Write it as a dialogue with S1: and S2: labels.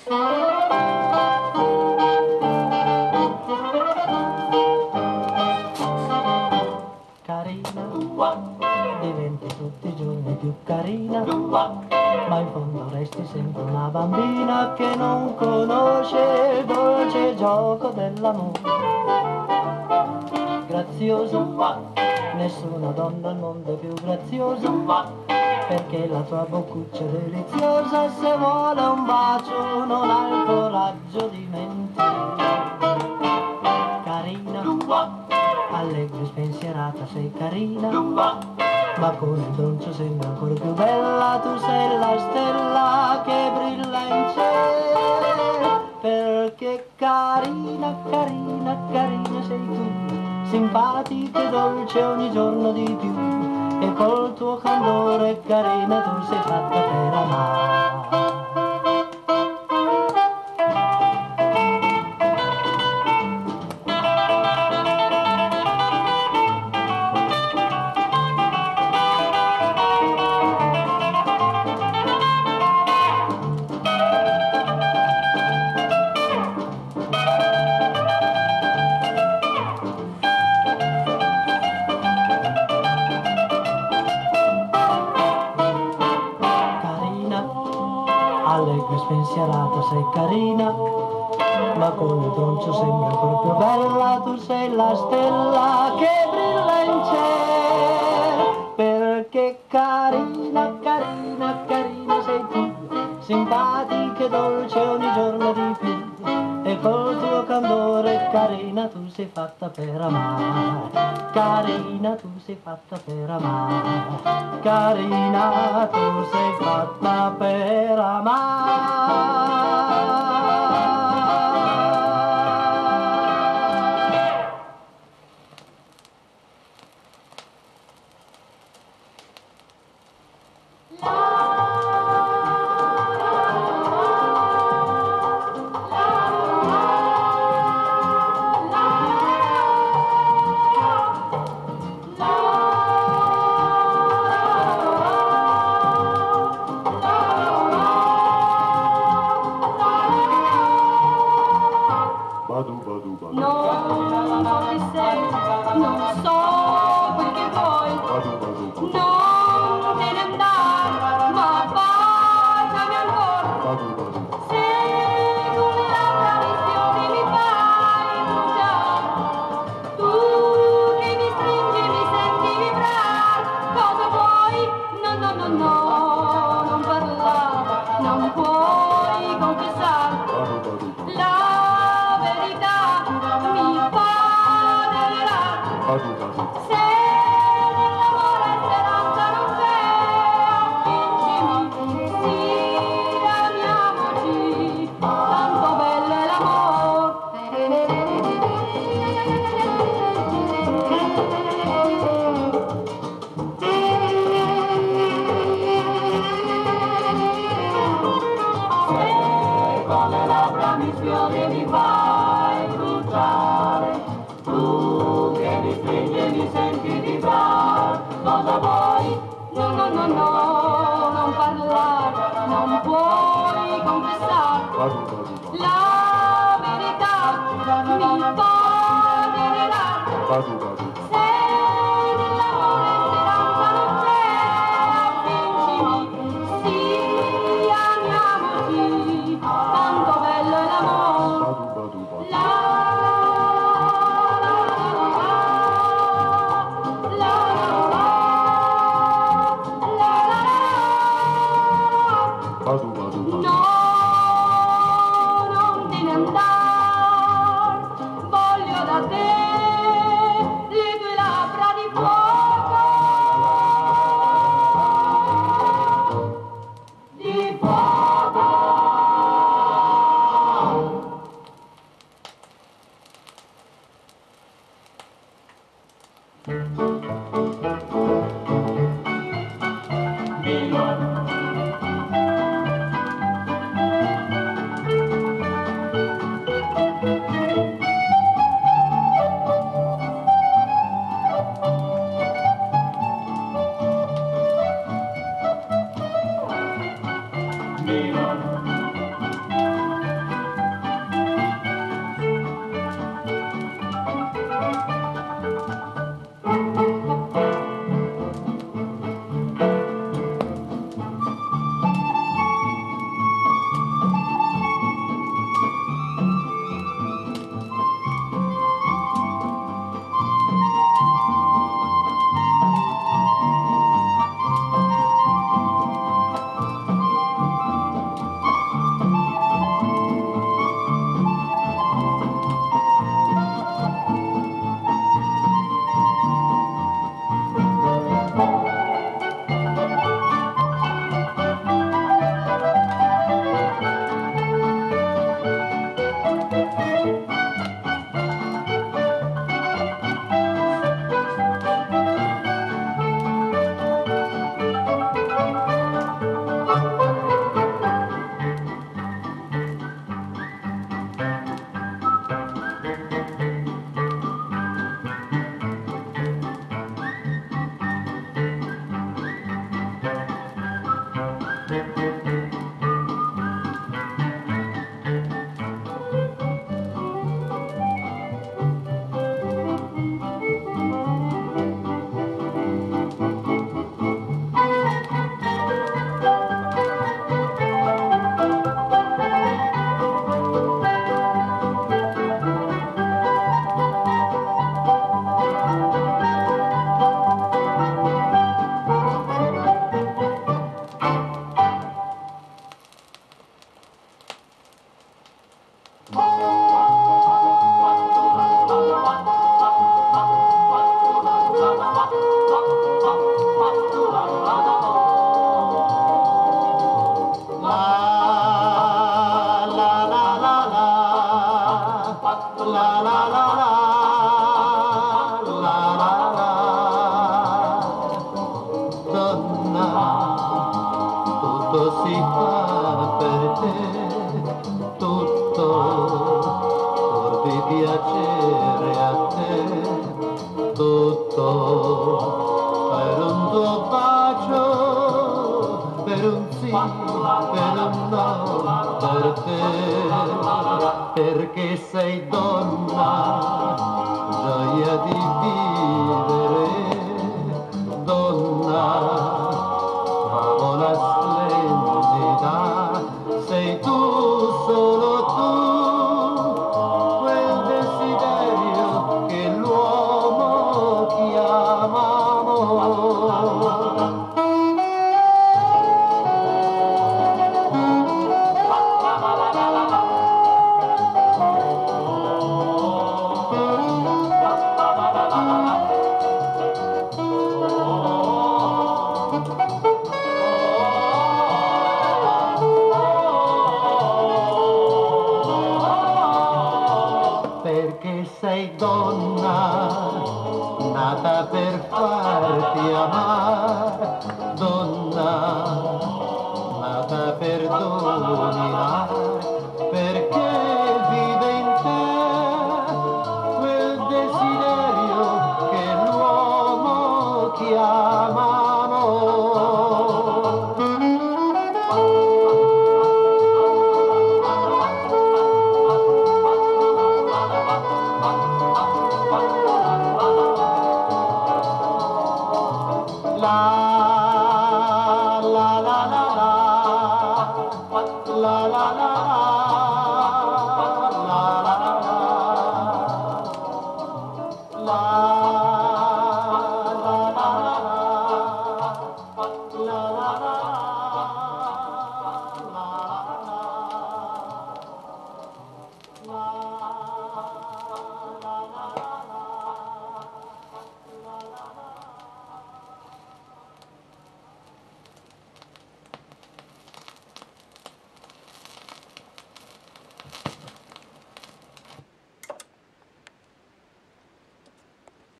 S1: Carina, diventi tutti i giorni più carina, ma in fondo resti sempre una bambina che non conosce il dolce gioco dell'amore. Graziosa, nessuna donna al mondo è più graziosa, perché la tua boccuccia è deliziosa, se vuole un bacio non ha il coraggio di mentire. Carina, allegra e spensierata sei carina, ma con il broncio sembra ancora più bella, tu sei la stella che brilla in cielo, perché carina, carina, carina sei tu, simpatica e dolce ogni giorno di più, e col tuo candore carina tu sei fatta per amare. Allegra e spensierata sei carina, ma con il broncio sembra ancora più bella, tu sei la stella che brilla in cielo, perché carina, carina, carina sei tu, simpatica e dolce ogni giorno di più, e col tuo candore carina tu sei fatta per amare, carina tu sei fatta per amare, carina tu sei fatta per amare.
S2: Non ti sei, non so quel che vuoi, non te ne andare, ma baciami ancora. Se con le labbra visioni mi fai bruciare, tu che mi stringi e mi senti vibrare, cosa vuoi? No, no, no, no, non parlare, non puoi confessare. La verità mi fa delirare, se nell'amore speranza non c'è, vincimi, sì, amiamoci, tanto bello è Se con le labbra mi sfiori e mi fai bruciare, tu che mi stringi e mi senti vibrare, cosa vuoi? No, no, no, no, non parlare, non puoi confessare. La verità mi fa delirare, se nell'amore speranza non c'è, vincimi, sì, amiamoci, tanto bello è l'amore. No, non te ne andar, voglio da te le tue labbra di fuoco, di fuoco.
S1: piacere a te, tutto per un tuo bacio, per un sì, per un no, per te, perché sei donna, gioia di vivere, donna, favola splendida, sei tu, solo tu, quel desiderio che l'uomo chiama amore. Perché sei donna, nata per farti amare, donna, nata per dominare, perché vive in te quel desiderio che l'uomo chiama amore. La